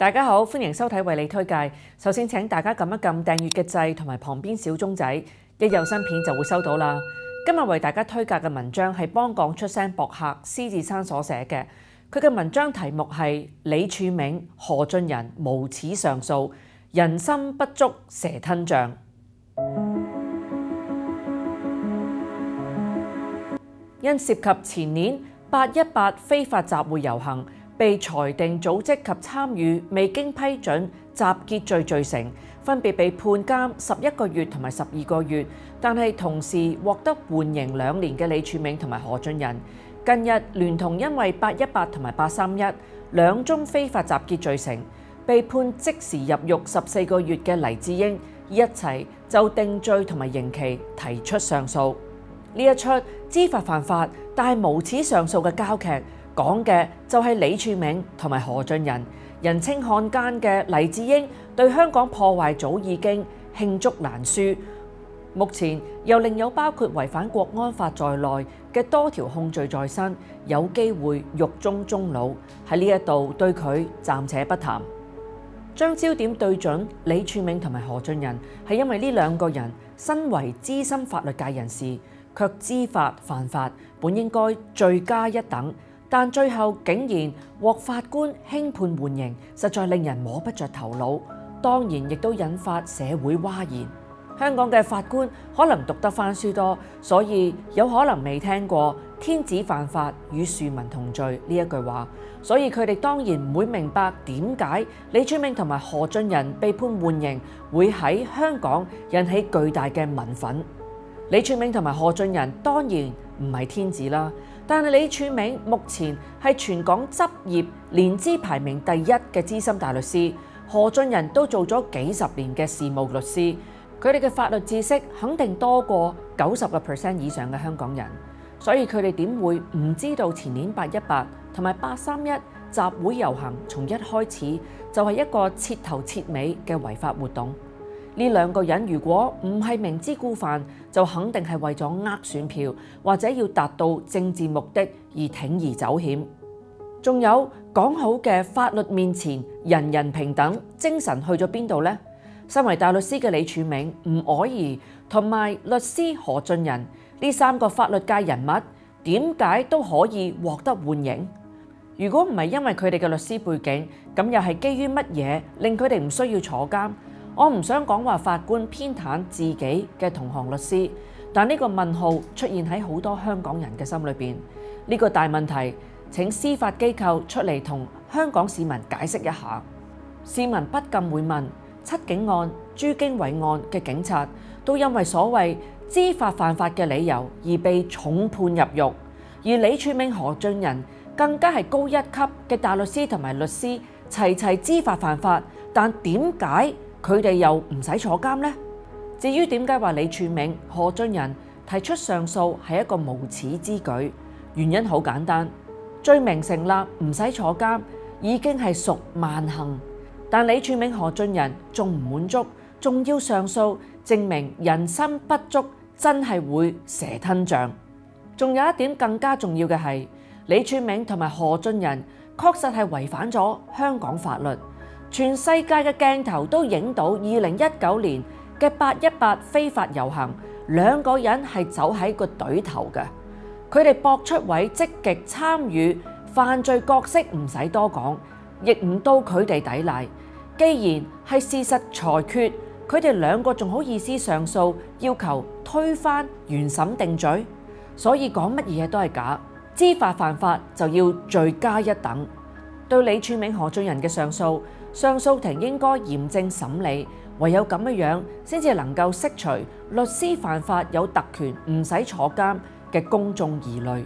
大家好，歡迎收睇為你推介。首先請大家撳一撳訂閱嘅掣同埋旁邊小鐘仔，一有新片就會收到啦。今日為大家推介嘅文章係幫港出聲博客施志珊所寫嘅，佢嘅文章題目係李柱銘、何俊仁無恥上訴，人心不足蛇吞象。因涉及前年818非法集會遊行，被裁定組織及參與未經批准集結罪罪成，分別被判監11個月同埋12個月，但係同時獲得緩刑2年嘅李柱銘同埋何俊仁，近日聯同因為818同埋831兩宗非法集結罪成，被判即時入獄14個月嘅黎智英，一齊就定罪同埋刑期提出上訴。呢一出知法犯法但係無恥上訴嘅膠劇，講嘅就係李柱銘同埋何俊仁，人稱漢奸嘅黎智英對香港破壞早已經罄竹難書，目前又另有包括違反國安法在內嘅多條控罪在身，有機會獄中終老。喺呢一度對佢暫且不談，將焦點對準李柱銘同埋何俊仁，係因為呢兩個人身為資深法律界人士，卻知法犯法，本應該罪加一等，但最後竟然獲法官輕判緩刑，實在令人摸不着頭腦。當然亦都引發社會譁然。香港嘅法官可能讀得翻書多，所以有可能未聽過天子犯法與庶民同罪呢一句話，所以佢哋當然唔會明白點解李柱銘同埋何俊仁被判緩刑會喺香港引起巨大嘅民憤。李柱銘同埋何俊仁當然唔係天子啦，但係李柱銘目前係全港執業年資排名第一嘅資深大律師，何俊仁都做咗幾十年嘅事務律師，佢哋嘅法律知識肯定多過90% 以上嘅香港人，所以佢哋點會唔知道前年818同埋831集會遊行從一開始就係一個徹頭徹尾嘅違法活動？呢兩個人如果唔係明知故犯，就肯定係為咗呃選票或者要達到政治目的而鋌而走險。仲有講好嘅法律面前人人平等精神去咗邊度呢？身為大律師嘅李柱銘、吳靄儀同埋律師何俊仁呢三個法律界人物，點解都可以獲得緩刑？如果唔係因為佢哋嘅律師背景，咁又係基於乜嘢令佢哋唔需要坐監？我唔想講話法官偏袒自己嘅同行律師，但呢個問號出現喺好多香港人嘅心裏邊。呢個大問題，請司法機構出嚟同香港市民解釋一下。市民不禁會問：七警案、朱經緯案嘅警察都因為所謂知法犯法嘅理由而被重判入獄，而李柱銘、何俊仁更加係高一級嘅大律師同埋律師，齊知法犯法，但點解佢哋又唔使坐監呢？至於點解話李柱銘、何俊仁提出上訴係一個無恥之舉，原因好簡單，罪名成立唔使坐監已經係屬萬幸，但李柱銘、何俊仁仲唔滿足，仲要上訴，證明人心不足真係會蛇吞象。仲有一點更加重要嘅係，李柱銘同埋何俊仁確實係違反咗香港法律。全世界嘅鏡頭都影到2019年嘅818非法遊行，兩個人係走喺個隊頭嘅，佢哋搏出位積極參與犯罪角色，唔使多講，亦唔到佢哋抵賴。既然係事實裁決，佢哋兩個仲好意思上訴，要求推翻原審定罪，所以講乜嘢都係假，知法犯法就要罪加一等。對李柱銘、何俊仁嘅上訴，上訴庭應該嚴正審理，唯有咁樣先至能夠釋除律師犯法有特權唔使坐監嘅公眾疑慮。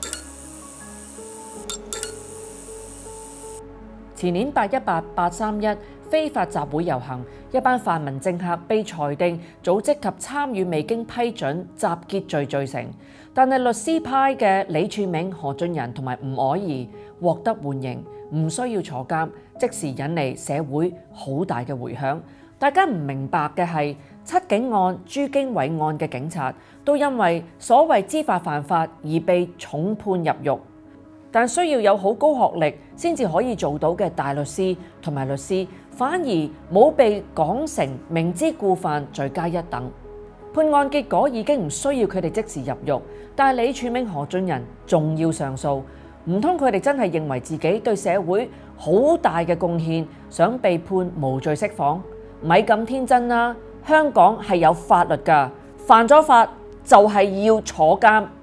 前年818、831非法集會遊行，一班泛民政客被裁定組織及參與未經批准集結罪罪成，但係律師派嘅李柱銘、何俊仁同埋吳靄儀獲得緩刑，唔需要坐監，即時引嚟社會好大嘅迴響。大家唔明白嘅係，七警案、朱經緯案嘅警察都因為所謂知法犯法而被重判入獄， 但需要有好高學歷先至可以做到嘅大律師同埋律師，反而冇被講成明知故犯，罪加一等。判案結果已經唔需要佢哋即時入獄，但係李柱銘、何俊仁仲要上訴，唔通佢哋真係認為自己對社會好大嘅貢獻，想被判無罪釋放？咪咁天真啦！香港係有法律㗎，犯咗法就係要坐監。